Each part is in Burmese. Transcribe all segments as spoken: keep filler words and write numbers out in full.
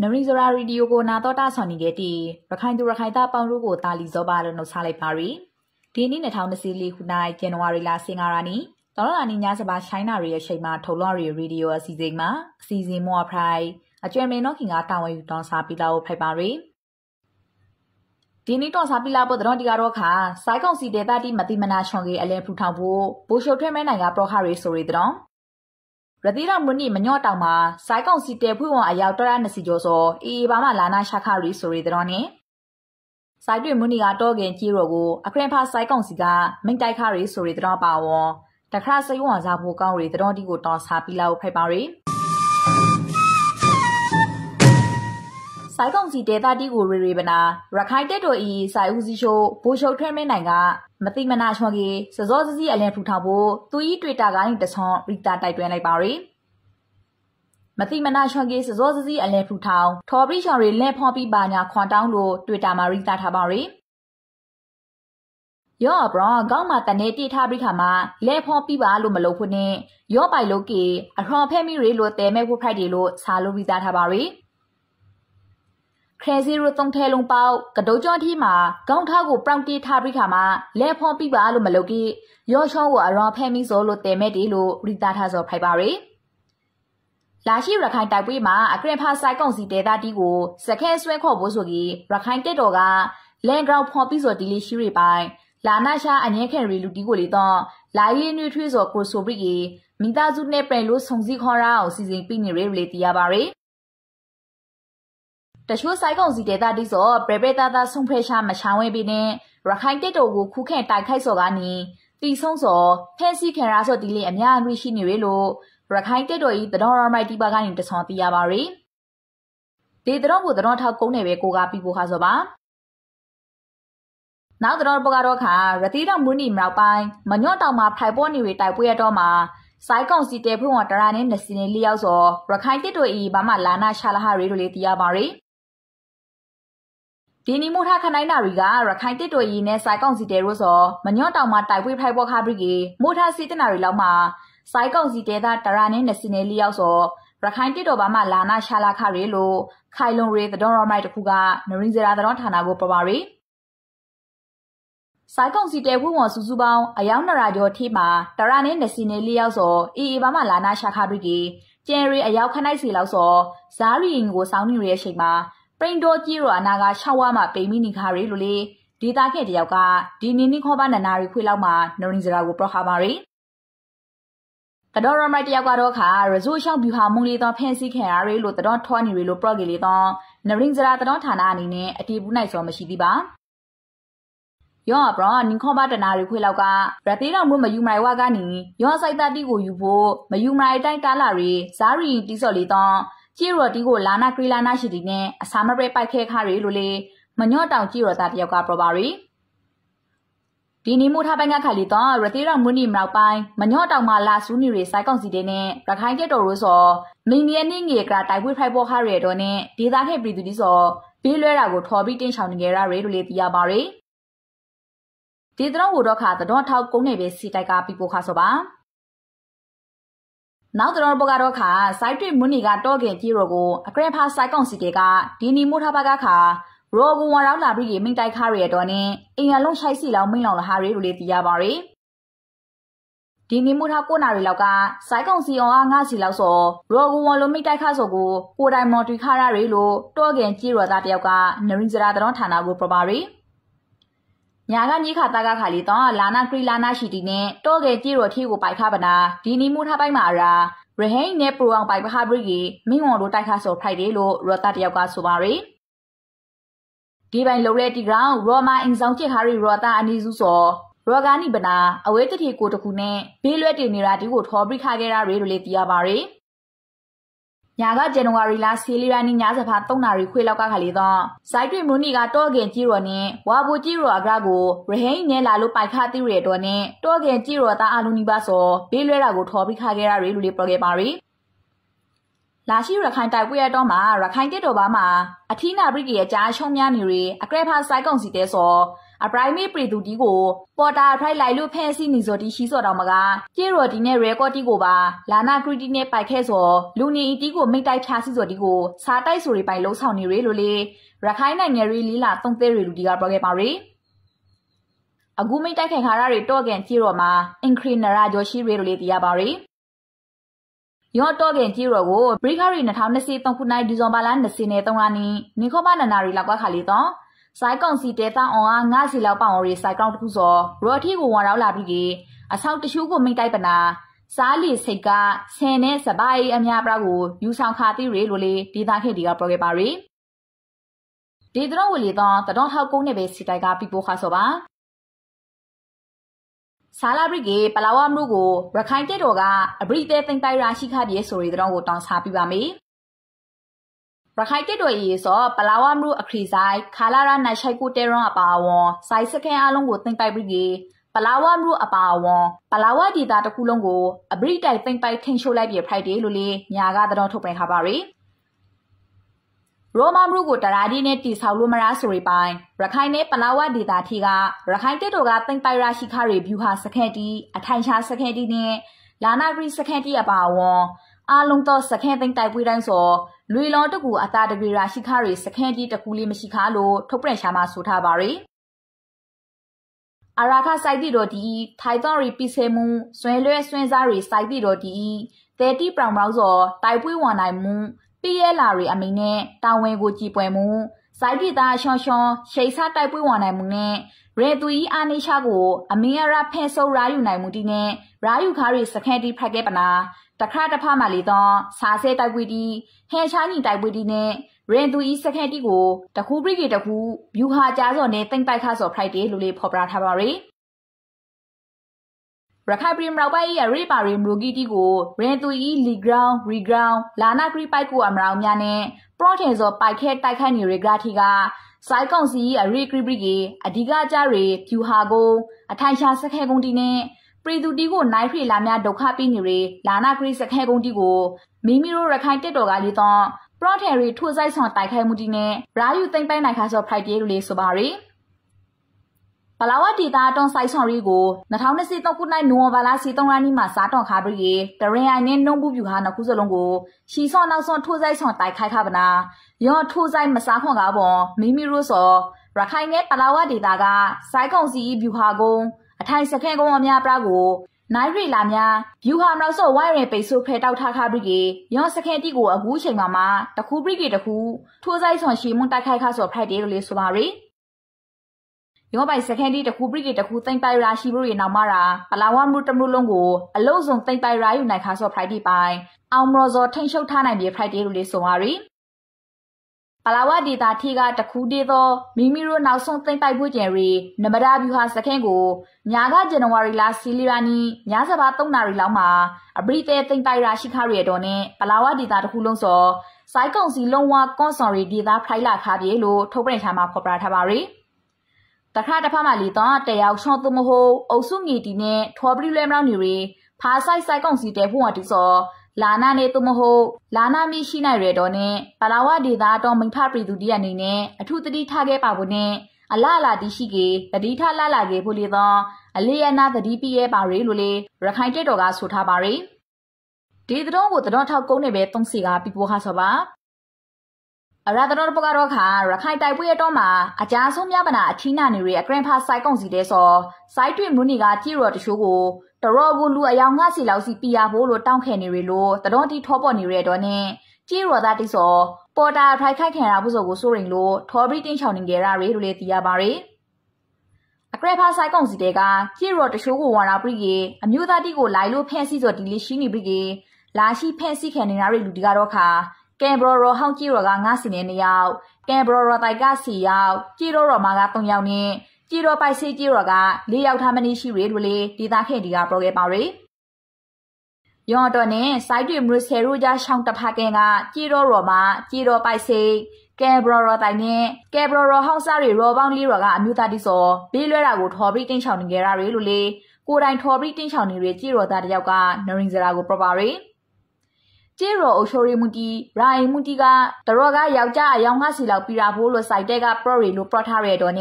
နရီဇရာရီဒီယိုကိုနာတော့တာဆော်နေခဲ့တီရခိုင်သူရခိုင်သားပေါင်းတို့ကိုတာလီဇောပါလို့နှုတ်ဆက်လိုက်ပါရီဒီနေ့၂၀၂၄ခုနှစ်ဇန်နဝါရီလဆင်ငါရာနီတော်လာနီညစပါရှိုင်းနာရီရဲ့ချိန်မှာထုတ်လွှင့်ရီဒီယိုအစီအစဉ်မှာအစီအစဉ်မော်ဖရိုင်အကျွမ်းမင်းတော့ခင်ကတာဝန်ယူတောင်းစားပြီးတော့ဖိုက်ပါရီဒီနေ့တော့စားပြီးလာဖို့တော့ဒီကတော့ခါစိုက်ကောင်စီဒေတာတိမတိမနာချွန်ကြီးအလဲဖူထောင်ဖို့ဘူရှုပ်ထွဲမဲနိုင်ကပရောခရီဆိုရီတော့ရတိရမွနီမညော့တောင်မှာစိုက်ကောင်စီတဲဖွေးဝန်အယောက်တရနှစ်စီကျော်စောအေးဘာမှလာနာရှာခရီဆိုရီတော့နဲ့စိုက်တွေမွနီကတော့ခင်ကြီးရောကိုအခရင်ဖာစိုက်ကောင်စီကမိန်တိုက်ခရီဆိုရီတော့ပါဝေါ်တခါစိတ်ဝန်စားဖို့ကောင်းရီတော့ဒီကိုတော့စားပြီးလာဖို့ဖိုက်ပါရီစိုက်ကောင်စီဒေတာတီကိုရေရေပနာရခိုင်တက်တော်ဤစိုက်ဦးစီးချိုဘူရှုပ်ထွဲမဲနိုင်ကမတိမနာချော်ကြီးစစောစစီအလင်းဖူထောင်ဖို့သူဤတွေ့တာကနေတဆွန်ရီတာတိုက်တွန်းလိုက်ပါရီမတိမနာချော်ကြီးစစောစစီအလင်းဖူထောင်ထော်ပရိချော်ရီလက်ဖော်ပြီးပါညာခွန်တောင်းလို့တွေ့တာမှာရီတာထားပါရီယောဘရောကောင်းမှာတနေတိထားပြီးခါမှာလက်ဖော်ပြီးပါလို့မလုပ်ဖို့နဲ့ယောပိုင်လို့ကေအထော်ဖဲမိရီလို့တဲမဲဖို့ဖိုက်တယ်လို့စာလို့ရီတာထားပါရီခရစီရိုတုံထဲလုံးပေါက်ကတိုးကြောတိမှာကောင်းထားကိုပရောင်တီထားပြီးခါမှာလဲဖော်ပြီးပါလို့မလုပ်ကြီးရောချောင်းကိုအရောဖဲမိစောလို့တဲမဲ့တီလို့ရီတာထားစောဖိုက်ပါရီလာရှိရခိုင်တိုက်ပွဲမှာအကရင်ဖာဆိုင်ကောင်စီဒေတာတီကိုစခဲဆွဲခေါ်ဖို့ဆိုကြီးရခိုင်တက်တော်ကလန်ဂရောင်းဖော်ပြီးစောတီလီရှိရီပိုင်လာနာရှာအငဲခင်ရီလူတီကိုလေတော့လာရီနွေထွေးစောကိုဆိုပြီးကြီးမိသားစုနဲ့ပြန်လို့ဆုံစည်းခေါ်ရအောင်စီစဉ်ပြီးနေရလေတီးရပါရီတချို့ဆိုင်ကောင်စီဒေတာတိစောပရပတာတာဆုံဖရရှာမချောင်းဝဲပြီးနဲ့ရခိုင်တက်တော်ကိုခုခဲတိုက်ခိုက်စောကနေတီဆုံးစောဖဲစီခင်ရာစောတီလေးအများအမြင့်ရှိနေရလို့ရခိုင်တက်တော်ဤတတော်ရမိုက်တီပါကနေတဆွန်တီးရပါရီဒီတတော်ကိုတတော်ထောက်ကုန်းနေပဲကိုကပြီးဖို့ခါစောပါနောက်တတော်ပကတော့ခါရတိတော်မွနီမြောက်ပိုင်းမညော့တောင်မှာဖိုင်ပေါ်နေဝေတိုက်ပွဲရတော့မှာဆိုင်ကောင်စီတဲဖွင့်ဝတရာနဲ့နစီနေလျောက်စောရခိုင်တက်တော်ဤဘာမှလာနာရှာလာဟာရီတို့လေးတီးရပါရီဒီနီမိုထားခနိုင်နာရီကရခိုင်တစ်တော်ရီနဲ့စိုက်ကောင်စီတဲရိုးစောမညော့တောင်မှာတိုက်ပွဲဖိုက်ပေါ်ခါပရီကေမိုထားစီတနာရီလောက်မှာစိုက်ကောင်စီတဲသားတရာနဲ့နစီနေလျောက်စောရခိုင်တစ်တော်ဘာမှလာနာရှာလာခရီလို့ခိုင်လုံရီသတော်ရမိုက်တခုကနရင်းစရာသတော်ဌာနကိုပပရီစိုက်ကောင်စီတဲဖွင့်ဝစုစုပေါင်းအယောက်နှစ်ရာကျော်ထိမှာတရာနဲ့နစီနေလျောက်စောအေအေဘာမှလာနာရှာခပရီကေကျန်ရီအယောက်ခနိုင်စီလောက်စောဇာရီရင်ကိုစောင်းနေရတဲ့အချိန်မှာပရိန်တော်ကြီးရောအနာက၆ဝါမှပိမိနိခါရီလို့လေဒေတာခဲ့တယောက်ကဒီနီနီခေါ်ပါနနာရီခွေလောက်မှာနရင်းစရာကိုပရခါပါရီတတော်ရမိုက်တယောက်ကတော့ခါရဇိုရှောင်းဗျူဟာမုံလေးတော့ဖန်စီခံရရီလို့တတော်ထွားနေရီလို့ပရော့ကေလေးတော့နရင်းစရာတတော်ဌာနအနေနဲ့အတီးဘူးနိုင်စောမရှိသေးပါယောဘရောနင်ခေါ်ပါတနာရီခွေလောက်ကရသေးတော်မှုမယူမိုင်ဝါကနေယောဆိုင်တာတီကိုယူဖို့မယူမိုင်တိုင်းတားလာရီဇာရီတီစော်လေးတော့ကြည်ရော်တီကိုလာနာကရီလာနာရှိတီနဲ့အစာမပဲပိုက်ခဲခါရီလိုလေမညော့တောင်ကြည်ရော်သားတယောက်ကပရပါရီဒီနီမိုထားပိုင်းကခါလီတော့ရသေးတော်မွနီမြောက်ပိုင်းမညော့တောင်မှာလာဆူးနေရီစိုက်ကောင်စီတဲ့နဲ့ရခိုင်တက်တော်ရိုးစောမင်းနီယနေငေကတိုက်ပွဲဖိုက်ပေါ်ခါရဲတော့နဲ့ဒေသခဲ့ပြည်သူတီစောဘေးလွဲတာကိုထော်ပြီးတင်းချောင်နေကြရရီလိုလေသိရပါရီဒီတော်ကိုတော့ခါတော့ထောက်ကုန်းနေပဲစီတိုက်ကပြီးပို့ခါစောပါနောက်တော်ဘကတော့ခါစိုက်တွေမွနီကတော့ခင်ကြီးရောကိုအကရဖာစိုက်ကောင်စီတေကဒီနီမိုထားဘကခါရောကိုဝါရောက်လာပြီးမိန်တိုက်ခါရတော့နဲ့အင်ရလုံးရှိုက်စီလောင်မိန်လောင်လာဟာရီလိုလေးသိရပါရီဒီနီမိုထားကိုနာရီလောက်ကစိုက်ကောင်စီအောင်အားငါးစီလောက်စောရောကိုဝါလုံးမိန်တိုက်ခါစောကိုကိုတိုင်မော်တီခါရရီလို့တော့ခင်ကြီးရောသားတယောက်ကနရင်းစရာတော်ဌာနကိုပပါရီညာကကြီးခါတာကခါလီတော့လာနာကရီလာနာရှိတီနဲ့တော့ကေကြည်ရောထီကိုပိုက်ခါပနာဒီနီမူထားပိုက်မှာရာရဟိန်းနဲ့ပရိုအောင်ပိုက်ပခါပရီကြီးမင်းဝန်တို့တိုက်ခါဆော်ဖိုက်တယ်လို့ရောတာတယောက်ကဆိုပါရီဒီပိုင်းလုံရဲတီကောင်ရောမာအင်ဆောင်ချစ်ခါရီရောတာအနီစုစောရောဂါနိပနာအဝဲတတိကိုတခုနဲ့ဘေးလွဲတင်နေတာဒီကိုထော်ပရိခါခဲ့ရရီလို့လေသိရပါရီညာကဇန်နဝါရီလဆီလီရာနီညစဖာ၃နာရီခွေလောက်ကခါလေတော့စိုက်တွေမွနီကတော့ခင်ကြီးရောနဲ့ဝါဘူကြီးရောအကရာကိုရဟိန်းနဲ့လာလို့ပိုက်ခါတိရတော့နဲ့တော့ခင်ကြီးရောသားအလူနီပါစောဘေးလွဲတာကိုထော်ပြီးခါခဲ့ရရီလို့လေပြောခဲ့ပါရီလာရှိရခိုင်တိုက်ပွဲရတော့မှာရခိုင်တက်တော်ပါမှာအထီးနာပရိကေအကြားရှုံးများနေရီအကရဖာစိုက်ကောင်စီတဲစောအပရိုင်မေပရီတူတီကိုပေါ်တာဖိုင်လိုက်လို့ဖဲစီနီဇော်တီရှိစော်တော်မကကျေရော်တီနဲ့ရဲကော်တီကိုပါလာနာကရီတီနဲ့ပိုက်ခဲစော်လူနီအီတီကိုမိတ်တိုက်ဖြားစီစော်တီကိုစားတိုက်ဆိုတွေပိုင်လုံးဆောင်နေရလို့လေရခိုင်နိုင်ငံရီလီလာသုံးသေးရီလူတီကပြောခဲ့ပါရီအခုမိတ်တိုက်ခဲခါရတွေတော့ကန်ကျေရော်မှာအင်ခရီနရာဂျော်ရှိရီလို့လေတရားပါရီရောတော့ကန်ကျေရော်ကိုဘရိခရီ၂၀၂၃ခုနှစ်ဒီဇင်ဘာလ၂၀နဲ့၃ရက်နေ့နေခောပါနနာရီလောက်ကခါလီတော့ဆိုင်ကောင်စီတဲတောင်းအောင်ငါးစီလောက်ပောင်ရီဆိုင်ကောင်တခုစောရော်ထီကိုဝါရောက်လာပြီးအဆောက်တရှုကိုမိတ်တိုက်ပနာစားလီစိတ်ကဆယ်နဲ့စပိုင်အများပြားကိုယူဆောင်ခါတိရီလိုလေဒေသခေတီကပြောခဲ့ပါရီဒီတော့ဝလီတော့တတော်ထောက်ကုန်းနဲ့ပဲစီတိုက်ကပြပို့ခါစောပါဆာလာဘရီကေပလာဝမလို့ကိုရခိုင်တက်တော်ကအဘရိတဲသိမ့်ပိုင်ရာရှိခပြေဆိုရီတော့ကိုတောင်းစားပြပါမယ်ရခိုင်တက်တော်ရေးစောပလာဝမလို့အခရီဆိုင်ခါလာရာနိုင်ရှိုက်ကိုတဲရွန်အပါအဝန်စိုက်စခဲအလုံးကိုသိမ့်ပိုင်ဘရီကေပလာဝမလို့အပါအဝန်ပလာဝဒေတာတစ်ခုလုံးကိုအဘရိတိုက်သိမ့်ပိုင်ထင်းရှို့လိုက်ပြဖိုက်တယ်လို့လေညာကတတော်ထုတ်ပြန်ထားပါရီရောမမရုကိုတရာဒီနဲ့တီဆောက်လို့မရဆိုရီပိုင်ရခိုင်နဲ့ပလာဝဒေတာထီကရခိုင်တက်တော်ကသိမ့်ပိုင်ရာရှိခရီဗျူဟာစခဲတီအထိုင်ရှာစခဲတီနဲ့လာနာဂရီစခဲတီအပါအဝန်အာလုံးတော့စခဲသိမ့်တိုက်ပွေးတိုင်းစောလွေလော်တကူအတာတဂရီရာရှိခရီစခဲတီတကူလေးမရှိခါလို့ထုတ်ပြန်ရှာမှာဆိုထားပါရီအရာခစိုက်တီတော်ဒီထိုင်တော်ရီပိဆေမှုဆွဲလွဲဆွဲစားရီစိုက်တီတော်ဒီတဲတီပရောင်မောက်စောတိုက်ပွေးဝန်နိုင်မှုပြည့်ရဲလာရီအမိန်နဲ့တာဝန်ကိုကြည်ပွဲမှုစိုက်တီသားရှောင်းရှောင်းရှိတ်စားတိုက်ပွေးဝန်နိုင်မှုနဲ့ရေတူဤအာနိရှာကိုအမင်းအရာဖဲဆုပ်ရာယူနိုင်မှုတီနဲ့ရာယူခါရီစခဲတီဖက်ခဲ့ပနာတခါတဖမှလီတော့စားဆဲတိုက်ပွေးတီဟဲချာညီတိုက်ပွေးတီနဲ့ရေတူဤစခဲတီကိုတခုပရိကေတခုဗျူဟာကြားစော်နဲ့တိမ့်ပိုက်ခါစော်ဖရိုက်တယ်လို့လေဖော်ပြထားပါရီရခိုင်ပြည်မြောက်ပိုင်းရဲ့ရိပါရီမရိုဂီတီကိုရင်တူဤလီဂရောင်းရီဂရောင်းလာနာဂရီပိုက်ကိုအမရောင်များနဲ့ပရော့ထင်စောပိုက်ခဲတိုက်ခိုက်နေရဂရာတီကစိုက်ကောင်စီအရီဂရီဘရီကေအဓိကကြရီဖြူဟာကိုအထိုင်ရှာစခဲကုန်းတီနဲ့ပရီတူတီကိုနိုင်ဖရီလာများဒုက္ခပြီးနေရလာနာဂရီစခဲကုန်းတီကိုမိမိတို့ရခိုင်တက်တော်ကလေးတော့ပရော့ထယ်ရီထိုးဆိုင်ဆောင်တိုက်ခိုက်မှုတီနဲ့ရာယူသိမ့်ပိုင်နိုင်ခါစောဖရိုက်တေးလို့လေးဆိုပါရီပလာဝတီတာတွန်ဆိုင်ဆောင်ရီကို၂၀၂၃ခုနှစ်နိုဝင်ဘာလစီသုံးရက်နေ့မှာစားတော်ခါပရီတရင်အိုင်နဲ့နှုံးဘူးပြူဟာနှစ်ခုစလုံးကိုရှီဆော့နောက်ဆုံးထိုးဆိုင်ဆောင်တိုက်ခိုက်ခါပနာရောထိုးဆိုင်မစားခွန်ကားပေါ်မိမိတို့စောရခိုင်နဲ့ပလာဝတီတာကစိုက်ကောင်စီပြူဟာကုန်းအထိုင်စခဲကုန်းအများပြားကိုနိုင်ရီလာများဗျူဟာမနောက်စောဝိုင်းရင်ပိတ်ဆို့ဖဲတောက်ထားခါပရီရောစခဲတီကိုအခုချိန်မှာမှတခုပရီတခုထိုးဆိုင်ဆောင်ရှီမွန်တိုက်ခိုက်ခါစောဖရိုက်တယ်လို့လေးဆိုပါရီရောပိုင်စခဲတီတခုပရိကေတခုသိမ့်ပိုင်ရာရှိဖို့ရနောက်မှာတာပလာဝမှုတမှုလုံးကိုအလုံးစုံသိမ့်ပိုင်ရာယူနိုင်ခါစောဖရိုက်တီပိုင်အောင်မရောစောထိန်ရှုပ်ထားနိုင်ပြီဖရိုက်တီလို့လေးဆိုပါရီပလာဝဒေတာထီကတခုတည်းသောမိမိတို့နောက်ဆုံးသိမ့်ပိုင်ဖို့ကြံရီနမဒါဗျူဟာစခဲကိုညာကဇန်နဝါရီလစီလီရာနီညစပါသုံးနာရီလောက်မှာအပရိတဲသိမ့်ပိုင်ရာရှိခရရတော်နဲ့ပလာဝဒေတာတခုလုံးစောစိုက်ကောင်စီလုံးဝကွန်ဆော်ရီဒေတာဖိုင်လာခါပြေလို့ထုတ်ပြန်ထားမှာဖော်ပြထားပါရီတခါတဖမှလီတော့တယောက်ချောသူမဟုတ်အုပ်စုငီတီနဲ့ထော်ပရီလဲမလောက်နေရီဖာဆိုင်ဆိုင်ကောင်စီတဲဖို့ဝတီစောလာနာနေသူမဟုတ်လာနာမီရှိနိုင်ရတော့နဲ့ပလာဝဒေတာတော့မိဖပရီသူတီအနေနဲ့အထုတတိထားခဲ့ပါဖို့နဲ့အလားအလာတီရှိကေတတိထားလာလာကေဖို့လေတော့အလေးရနာတတိပြရဲပါရီလို့လေရခိုင်တက်တော်ကဆိုထားပါရီဒီတော့ကိုတော့ထောက်ကုန်းနေပဲသုံးစီကပြပိုးခါဆိုပါအရာတော်ပကတော့ခါရခိုင်တိုက်ပွဲတော့မှာအကြဆုံးများပနာအထီးနာနေရအကရင်ဖာစိုက်ကောင်စီတဲ့စောစိုက်တွင်မွနီကကြည်ရော်တချို့ကိုတရော်ကိုလူအယောင်ငါစီလောက်စီပြရဖို့လို့တောင်းခဲနေရလို့တတော်တီထောပေါ်နေရတော့နဲ့ကြည်ရော်သားတိစောပေါ်တာဖိုက်ခိုက်ခံရဖို့ဆိုကိုစိုးရင်လို့ထော်ဘရီတင်းချောင်းနေကြရရလို့လေသိရပါရယ်အကရင်ဖာစိုက်ကောင်စီတဲ့ကကြည်ရော်တချို့ကိုဝါနာပရိကေအမျိုးသားတီကိုလိုက်လို့ဖဲစီစောဒီလေးရှိနေပရိကေလာရှိဖဲစီခံနေရတဲ့လူဒီကတော့ခါကဲဘရော်ရောဟောင်းကြည့်ရော်ကငါးစီနေနှစ်ယောက်ကဲဘရော်ရောတိုက်ကสี่ယောက်ကြည့်ရော်ရော်မှာကသုံးယောက်နဲ့ကြည့်ရော်ပိုက်စေးကြည့်ရော်ကလေးယောက်ထားမနည်းရှိရလို့လေဒေတာခဲ့ဒီကပြောခဲ့ပါရယ်ရော်တော့နဲ့စိုက်တွေမရဆယ်ရိုးကြရှောင်းတဖာကဲကကြည့်ရော်ရော်မှာကြည့်ရော်ပိုက်စေးကဲဘရော်ရော်တိုင်နဲ့ကဲဘရော်ရော်ဟောင်းစားတွေရောပေါင်းလေးရော်ကအမျိုးသားတိစောဘေးလွဲတာကိုထော်ပြီးတင်းချောင်းနေကြရရလို့လေကိုတိုင်ထော်ပြီးတင်းချောင်းနေရကြည့်ရော်သားတယောက်ကနရင်စရာကိုပြပါရယ်ကျေရော်အိုရှိုရီမူတီရိုင်မူတီကတရော်ကယောက်ျားအယောင်ငါးစီလောက်ပြရာဖို့လို့စိုက်တဲ့ကပရော်ရီလို့ပရော့ထားရတော့နဲ့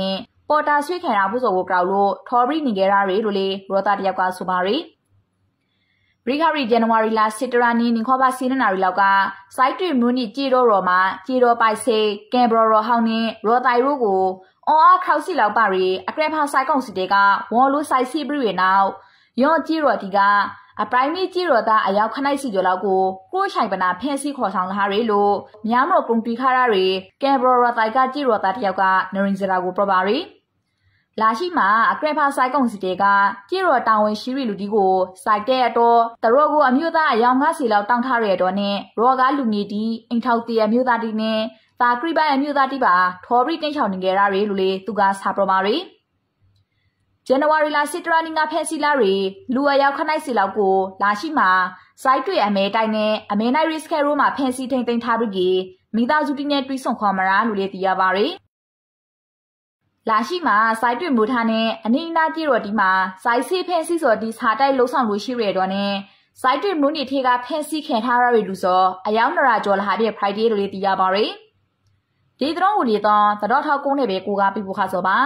ပေါ်တာဆွေးခံရဖို့ဆိုကိုကြောက်လို့ထော်ဘရီနေကြရရီလို့လေရောတာတယောက်ကဆိုပါရီဘရိခရီဇန်နဝါရီလစစ်တရာနီနင်ခေါ်ပါစီနနာရီလောက်ကစိုက်တွေမွနီကြေတော့ရောမှာကြေတော့ပိုက်စေကင်ဘရရောဟောင်းနေရောတိုင်ရိုးကိုအော်အခါစီလောက်ပါရီအကရဖာဆိုင်ကောင်စီတဲကဝေါ်လို့ဆိုင်စီဘရီနောက်ယောကြေတော့ဒီကအပရိုင်မီကြေတော့တာအရောက်ခနိုင်စီကျော်လောက်ကိုကိုဆိုင်ပနာဖဲစီခေါ်ဆောင်လာရီလို့မြားမလို့ကုန်တီခါရရီကင်ဘရရောတိုင်ကကြေတော့တာတယောက်ကနရင်စရာကိုပြပါရီလာရှိမှာအကရဖာဆိုင်ကောင်စီတဲကကြေရောတောင်ဝင်ရှိရီလူဒီကိုစိုက်တဲ့အတော့တရောကိုအမျိုးသားအယောင်ငါးစီလောက်တောင်းထားရတော့နဲ့ရောကားလူငီတီအိမ်ထောက်တီအမျိုးသားတီနဲ့တာကရိပိုင်အမျိုးသားတီပါထော်ဘရီတင်းချောင်းနေကြရရီလူလေသူကစာပရမာရီဇန်နဝါရီလစစ်တရာနီငါဖဲစီလာရီလူအယောက်ခနိုင်စီလောက်ကိုလာရှိမှာစိုက်တွေအမဲတိုင်းနဲ့အမဲနိုင်ရစ်ကဲရိုမှာဖဲစီထိန်သိမ်းထားပြီးမိသားစုတီနဲ့တွီးဆုံခေါ်မရာလူလေတီရပါရီလာရှိမှာစိုက်တွေမူထားနဲ့အနီးနားကြည့်တော့ဒီမှာစိုက်စီဖဲစီစော်ဒီစာတိုက်လှုပ်ဆောင်လို့ရှိရတော့နဲ့စိုက်တွေမူနေထေကဖဲစီခံထားရရီလူစောအယောက်နရာကျော်လာတဲ့ Friday လူလေတီရပါရီဒီတော့ဦးလီတော့တတော်ထောက်ကုန်းနေပဲကိုကပြဖို့ခါစောပါ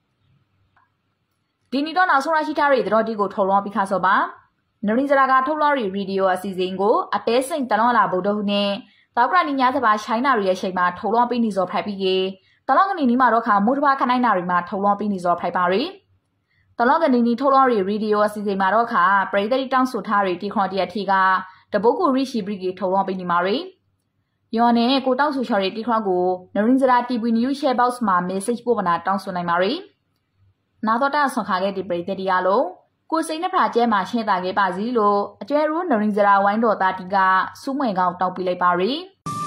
ဒီနီတော့နောက်ဆုံးရရှိထားတဲ့တတော်ဒီကိုထုတ်လွှင့်ပြီးခါစောပါနရင်းစရာကထုတ်လွှင့်ရီဗီဒီယိုအစီအစဉ်ကိုအသေးစိတ်တလောလာဗုဒ္ဓဟူနဲ့တောက်ကရနီညာစပါရှိုင်းနာရီရဲ့ချိန်မှာထုတ်လွှင့်ပြီးနေစောဖိုက်ပြီးကေတလောကနေနီမှာတော့ခါမူတဘာခနိုင်နာရီမှာထုတ်လွှင့်ပြီးနေစောဖိုက်ပါရီတလောကနေနီထုတ်လွှင့်ရီဗီဒီယိုအစီအစဉ်မှာတော့ခါပရိသတ်တောင်းဆိုထားရီတီခွန်တီအထီကတပုတ်ကိုရီရှိဘရီကေထုတ်လွှင့်ပြီးနေမှာရီယောနဲ့ကိုတောက်ဆူချော်ရီတီခွန်ကိုနရင်းစရာ တီ ဗီ News Share Box မှာ message ပို့ပနာတောင်းဆိုနိုင်ပါရီနာတော့တာဆွန်ခါခဲ့ဒီပရိသတ်တရားလုံးကိုစိန်နဲ့ဖာကျဲမှာရှင်းတာခဲ့ပါစီလို့အကျွဲရူးနရင်းစရာဝိုင်းတော်သားတီကစူးမွင်ကောင်တောက်ပြလိုက်ပါရီ